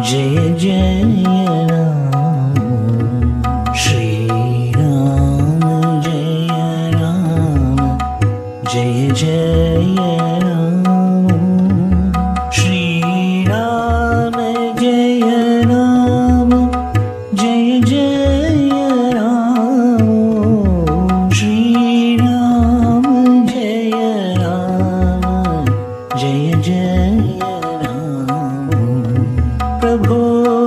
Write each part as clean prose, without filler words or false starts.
जय जय राम श्री राम जय राम जय जय राम श्री राम जय राम जय जय राम श्री राम जय राम जय जय राम प्रभो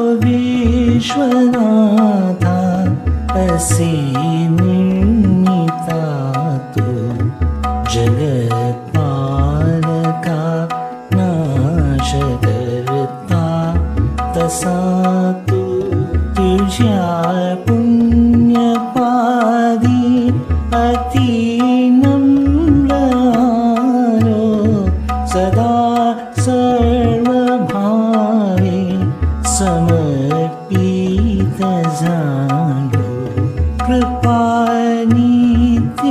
विश्वनाथा असे निर्णिता तू जगत्पालका नाशकर्ता तसा तू तुझ्या पुण्यपादी अति नम्र आलो सदा सर्वभावे समर्पित झालो कृपा नित्य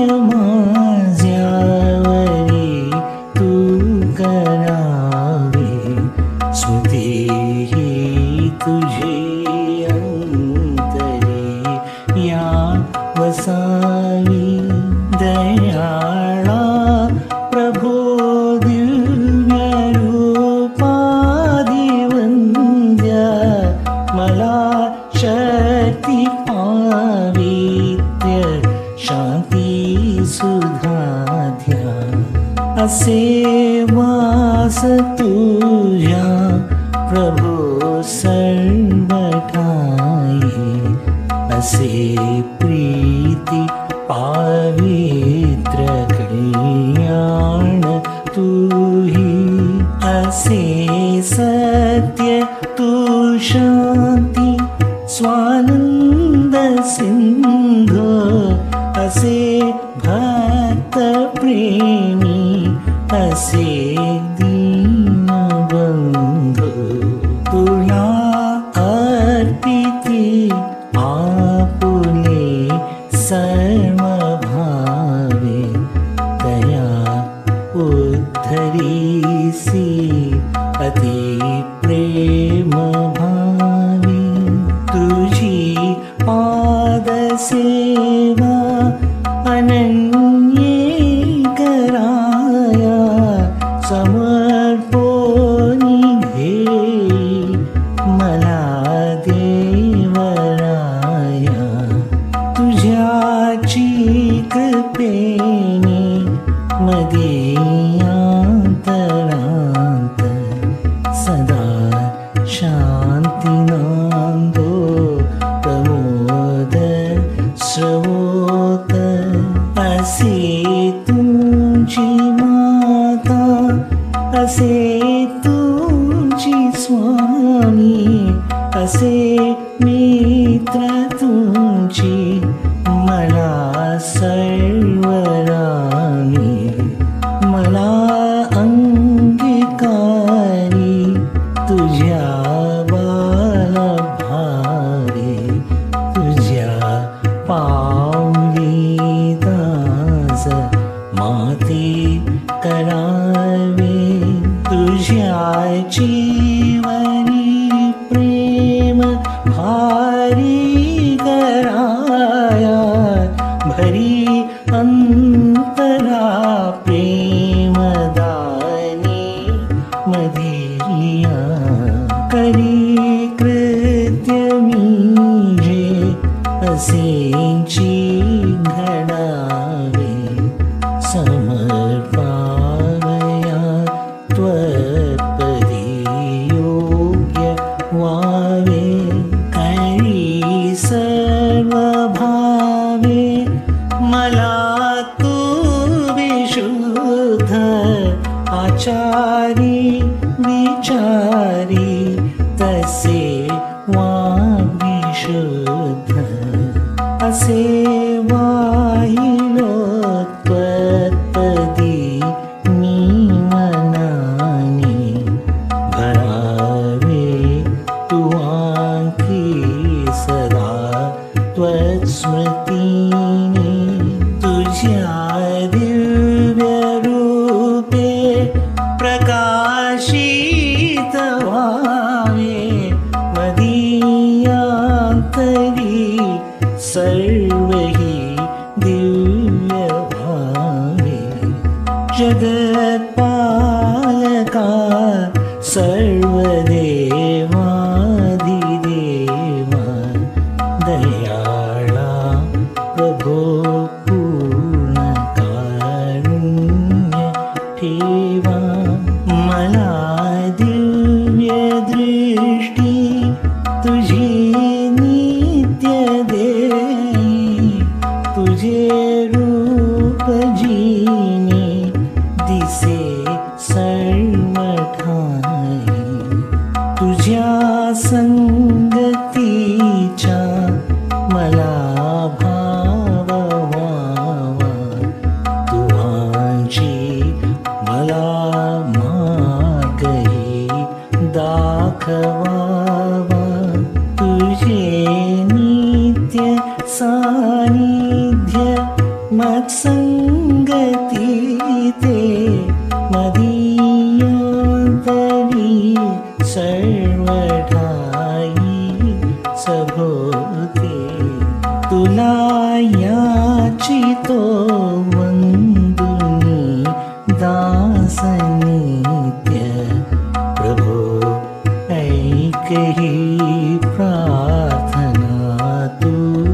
माझ्यावरी तू करावी स्मृती ही तुझी अंतरी या वसावी दयाळा प्रभो दिव्य रूपादिवंद्य मला शक्ती पावित्र्य शांती सुधा द्या असे वास तुझ्या प्रभो सर्व ठाई असे प्रीती पावित्र कल्याण तूही असे सत्य तू शांती स्वानंद सिंधु असे भक्त प्रेमी असे दीनबंधु तुला अर्पिती आपुले सर्व भावे दया उद्धरीसी अति प्रेम भावे तुझी पाद सेवा अनन्ये कराया समर्पोनी घे मला देवराया तुझ्याची कृपेने मदीयांतरांत सदा शांती नांदो प्रमोद श्रवोत असे तुझी माता असे तुझी स्वामी असे मित्र तुझी मला सर्वरामी मला अंगीकारी तुझ्या बालभारी तुझ्या पावली दास माते करावे तुझ्या जीवनी प्रेम भारी कराया भरी अंतरा प्रेमदानी मधिया करी कृत्य मीजे असेंची घडावे समर्पावया त्वत्पदी योग्य वावे करी सर्व भावे मला तू विशुद्ध आचारी विचारी तसे वाग्विशुद्ध असे वाहिलो त्वत्पदी मी मनाने भरावे तू आंकी सदा त्वत्स्मृतीने तुझ्या दिव्य रूपे प्रकाशित व्हावे सर्वदेवाधिदेवा दयाळा प्रभो पूर्णकारुण्य ठेवा मला दिव्य दृष्टी तुझी नित्य देई तुझे रूप जिने दिसे सर्व ठाई तुझ्या संगतीच्या मला भाव व्हावा तुझी मला मार्गही दाखवावा तुझे नित्य सानिध्य मत्संगती ते मदीयोतरी सर्व ठाई सभोते तुला याचितो वंदुनी दास नित्य प्रभो ऐकही प्रार्थना तू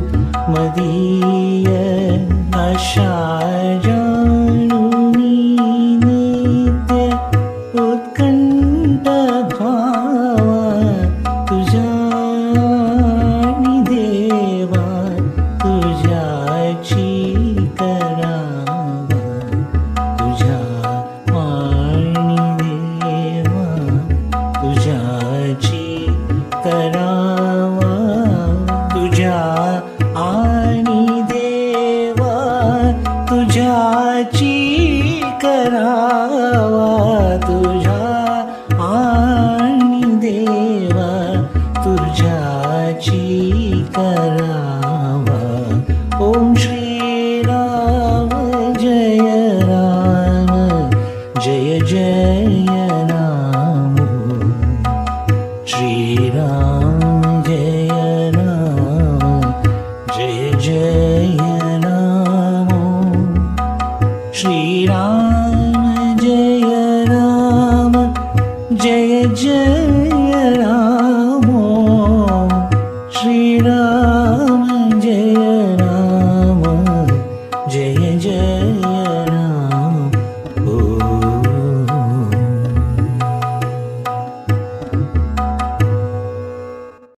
मदीय आशा जाणुनी नित्य उत्कंठ भावा तुझ्या आणि देवा तुझ्याची करावा तुझ्या आणि देवा तुझ्याची करावा तुझ्या आणि देवा तुझ्याची करावा तुझ्या आणि देवा तुझ्याची करावा ओम श्री राम जय राम जय जय राम श्री राम जय राम जय जय राम श्री राम जय राम जय जय राम श्री राम जय राम जय जय